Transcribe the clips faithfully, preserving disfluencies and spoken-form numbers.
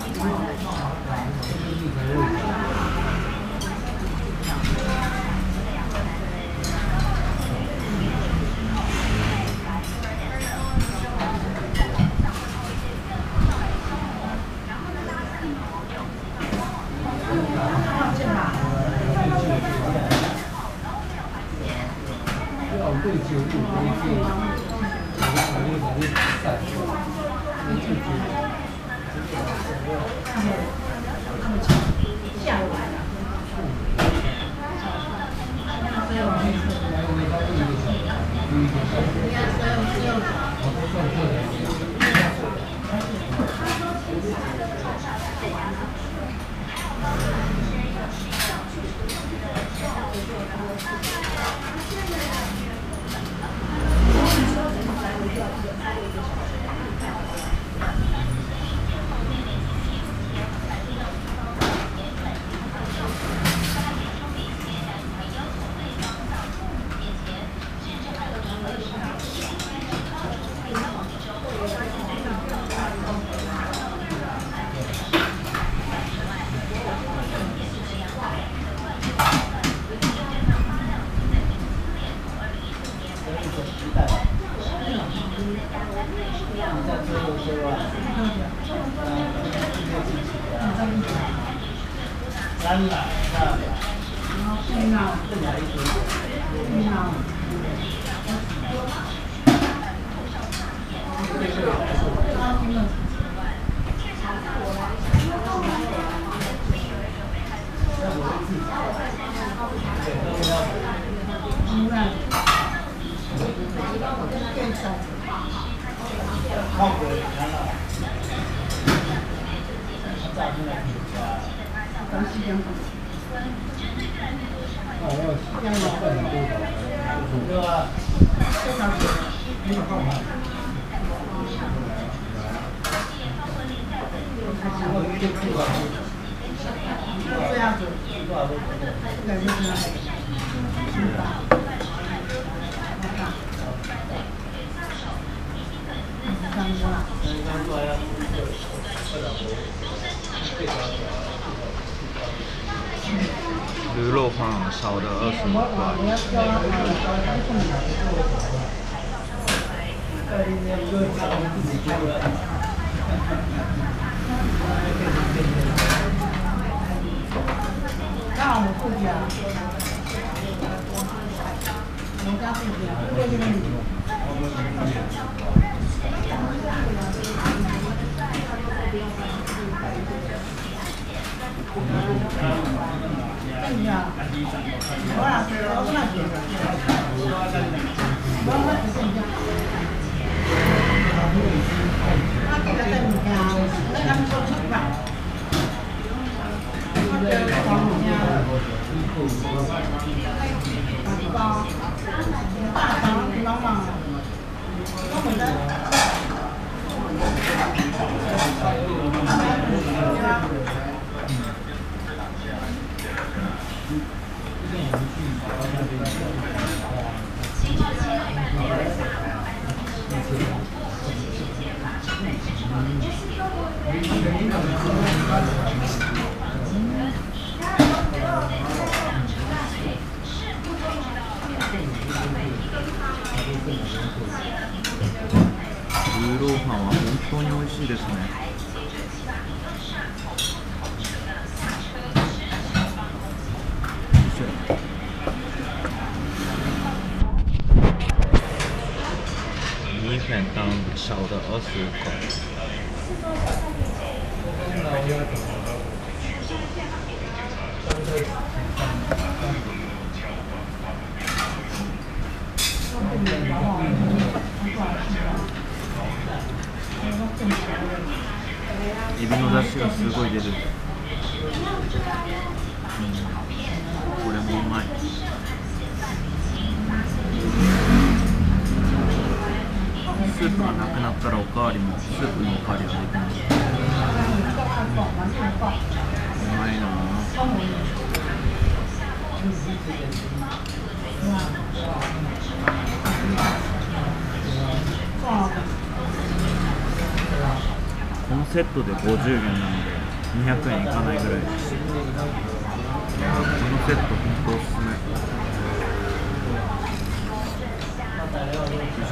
驴肉饭少的二十五块。 刚好我们附近啊，我们家附近啊，就在这边。哎呀，我俩我跟他讲，我我只剩下，他给他在物件，那他们说出吧，我觉得好物件，大包，大包你帮忙，我们的。 ルーローハンは本当に美味しいですね。米粉当小的二十五块。エビの出汁がすごい出る。うん、これもうまい。スープがなくなったらおかわりもスープのおかわりができます。うまいなぁ。 このセットでごじゅうげんなのでにひゃくえんいかないぐらいです。いやこのセット本当おすすめ。おいしい。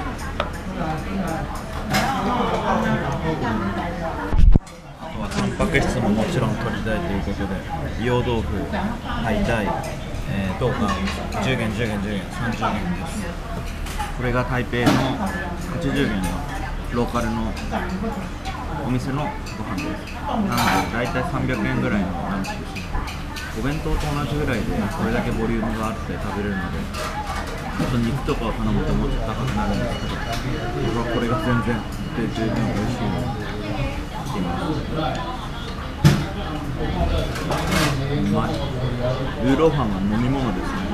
あとはタンパク質ももちろん取りたいということで、硫黄豆腐、はい、大、えー、豆腐じゅうげん、じゅうげん、じゅうげん、さんじゅうげんです。これが台北のはちじゅうげんのローカルのお店のご飯です。なので大体さんびゃくえんぐらいのランチです。お弁当と同じぐらいでこれだけボリュームがあって食べれるので、あと肉とかを頼むともうちょっと高くなるんですけど、僕はこれが全然で十分美味しいのでいます。うまい。ルーローハンは飲み物ですね。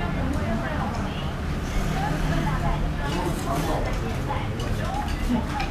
うん。